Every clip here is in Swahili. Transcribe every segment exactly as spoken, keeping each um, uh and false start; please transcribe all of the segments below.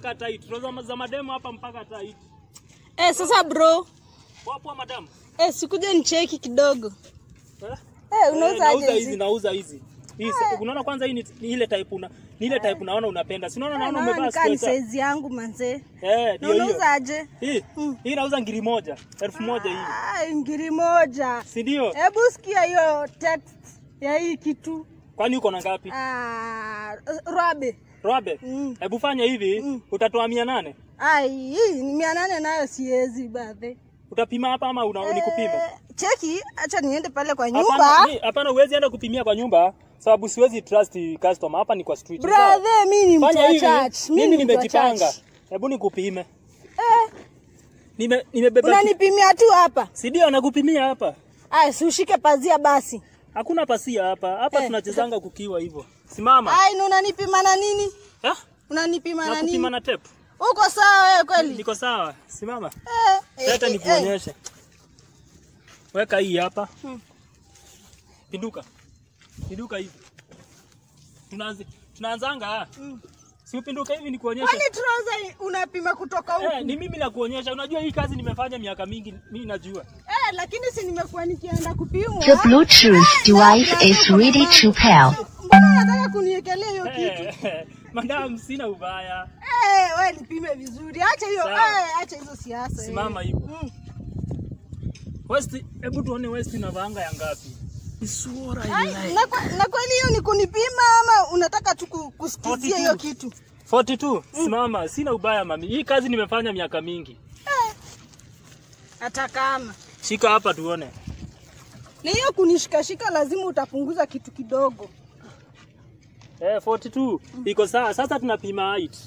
mpaka tight. Trouser za mademu hapa mpaka tight. Eh, sasa bro. Poa poa madam. Eh, sikuje nicheki kidogo. Eh? Eh, unauza aje? Nauza hizi, nauza hizi. Hii unaona kwanza hii ni ile type una ni ile type unaona unapenda. Si unaona naona umevaa sweater. Size yangu manze. Eh, ndio hiyo. Unauza aje? Hii. Hii nauza ngiri moja, elfu moja hii. Ah, ngiri moja. Si ndio? Hebu sikia hiyo text ya hii kitu. Kwani uko na ngapi? Ah, Robe. Robe. Mm. Hebu fanya hivi, mm. utatoa mia nane. Ai, hii mia nane nayo siwezi baadhi. Utapima hapa ama una eh, nikupima? Cheki, acha niende pale kwa nyumba. Hapana, hapana uwezi enda kupimia kwa nyumba sababu siwezi trust customer. Hapa ni kwa street. Brother, mimi ni mtu wa church. Mimi nimejipanga. Hebu nikupime. Eh. Nime nimebeba. Unanipimia tu hapa? Si ndio nakupimia hapa. Ai, si ushike pazia basi. Hakuna pasia hapa. Hapa eh, tunachezanga kukiwa hivyo. Simama. Ai, unanipima na nini? Eh? Unanipima na nini? Nakupima na tape. Uko sawa wewe kweli? Niko sawa. Simama. Eh. Leta nikuonyeshe. Eh. Weka hii hapa. Hmm. Pinduka. Pinduka hivi. Tunaanza tunaanzanga. Hmm. Si upinduka hivi nikuonyeshe. Kwani trouser unapima kutoka huku? Eh, ni mimi nakuonyesha. Unajua hii kazi nimefanya miaka mingi, mimi najua. Eh, lakini si nimekuwa nikienda kupimwa. The Bluetooth device is ready to pair. Mbona unataka kuniekelea hiyo kitu? Eh, madam sina ubaya. Eh, wewe nipime vizuri. Acha hiyo, eh, acha hizo siasa. Simama hivyo. Mm. West, hebu tuone West inavaanga ya ngapi? Isura ile. Na na kweli hiyo ni kunipima ama unataka tu kusikizia hiyo kitu? arobaini na mbili. Mm. Simama, sina ubaya mami. Hii kazi nimefanya miaka mingi. Eh. Hata kama. Shika hapa tuone. Na hiyo kunishika shika lazima utapunguza kitu kidogo. Eh, arobaini na mbili. Mm. Iko sawa. Sasa tunapima height.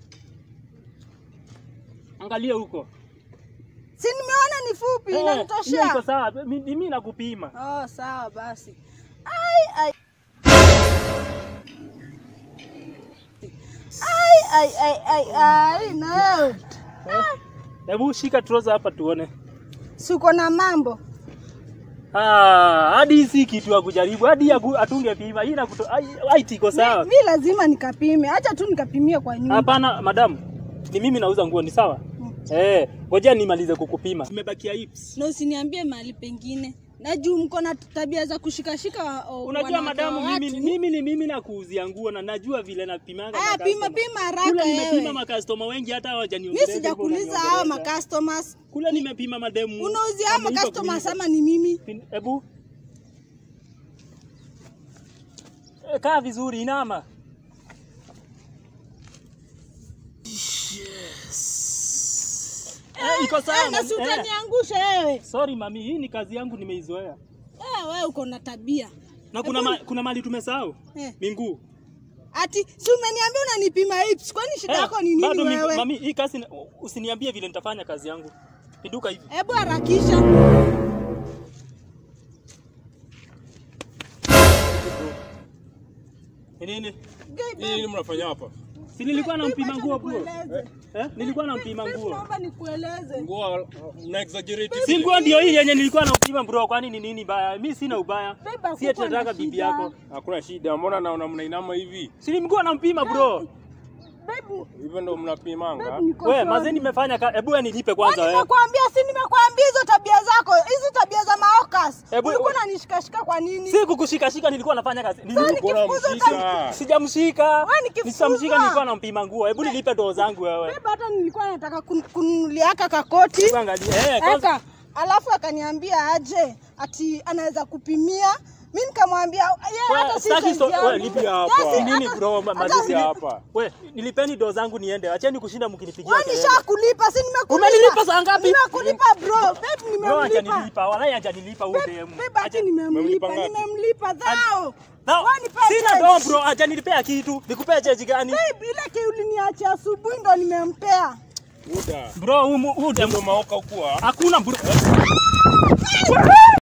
Angalia huko. Si nimeona ni fupi eh, inanitoshea. Iko sawa. Mimi nakupima. Oh, sawa basi. Ai ai. Ai ai ai ai no. Hebu shika trouser hapa tuone. Si uko na mambo? Ah, hadi si kitu ya kujaribu. Hadi atungepima. Hii na height iko sawa. Mimi lazima nikapime. Acha tu nikapimia kwa nyumba. Hapana, madam. Ni mimi nauza nguo, ni sawa? Hmm. Eh, ngoja nimalize kukupima. Nimebakia hips. Na usiniambie mahali pengine. Na juu mko na tabia za kushikashika. Unajua madamu, mimi mimi ni mimi na kuuzia nguo na najua vile napimanga. Ah, pima pima haraka wewe. Kule nimepima ma customer wengi hata hawajaniongelea. Mimi sijakuuliza hao ma customers. Kule nimepima mademu. Unauzia hao ma customers ama ni mimi? Hebu. E, kaa vizuri inama. Eh, iko sawa. Na si utaniangusha wewe. Sorry mami, hii ni kazi yangu nimeizoea. Eh, wewe uko na tabia. Na kuna ma, kuna mali tumesahau. Eh. Minguu. Ati si umeniambia unanipima hips. Kwani shida yako ni nini wewe? Bado mami, hii kazi usiniambie vile nitafanya kazi yangu. Pinduka hivi. Hebu harakisha. Nini? Nini mnafanya hapa? Si nilikuwa nampima nguo bro. Eh? eh? Nilikuwa nampima nguo. Naomba nikueleze. Nguo na exaggerate. Si nguo ndio hii yenye nilikuwa nampima bro, kwani ni nini baya? Mimi sina ubaya. Si atataka bibi yako. Hakuna shida. Mbona naona mnainama hivi? Si nilikuwa nampima bro. Babu, hivyo ndo mnapimanga. Wewe mazeni nimefanya kazi. Hebu nilipe kwanza wewe. Nimekwambia si nimekwambia hizo tabia zako. Hizo tabia za maokas. Ulikuwa unanishikashika kwa nini? Si kukushikashika, nilikuwa nafanya kazi. Nilikuwa namshika. Sijamshika. Nisamshika, nilikuwa nampima nguo. Hebu nilipe doo zangu wewe. Baba hata nilikuwa nataka kununulia kaka koti. Angalia. Eh, kwanza. Alafu akaniambia aje ati anaweza kupimia. Mimi nikamwambia yeye hata sisi wewe lipi hapa. Nini bro mazizi hapa. Wewe nilipeni doo zangu niende. Acheni kushinda mkinipigia kelele. Wewe nishakulipa, si nimekulipa. Umenilipa saa ngapi? Nimekulipa bro. Babe nimemlipa. Bro nilipa. Wala hajanilipa huyo demu. Babe nimemlipa. Nimemlipa dhao. Sina doo bro, hajanilipea kitu. Nikupea cheji gani? Babe ile ke uliniacha asubuhi ndo nimempea. Uda. Bro, huyu huyu demu maoka ukua. Hakuna bro.